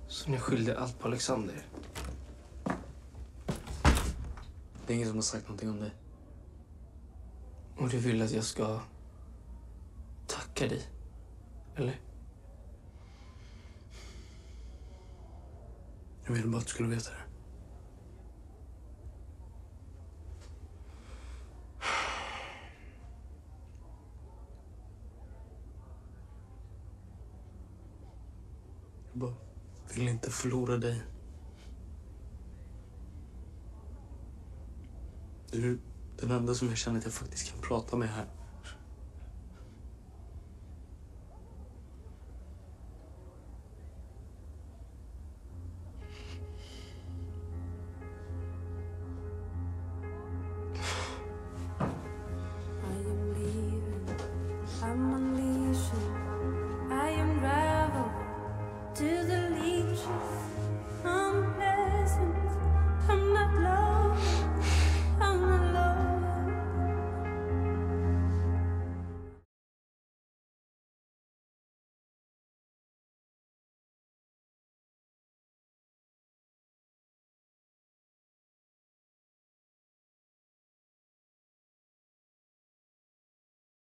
Så ni skyllde allt på Alexander? Det är ingen som har sagt någonting om dig. Och du vill att jag ska tacka dig? Eller? Jag ville bara att du skulle veta det. Jag bara vill inte förlora dig. Du är den enda som jag känner att jag faktiskt kan prata med här. I unravel to the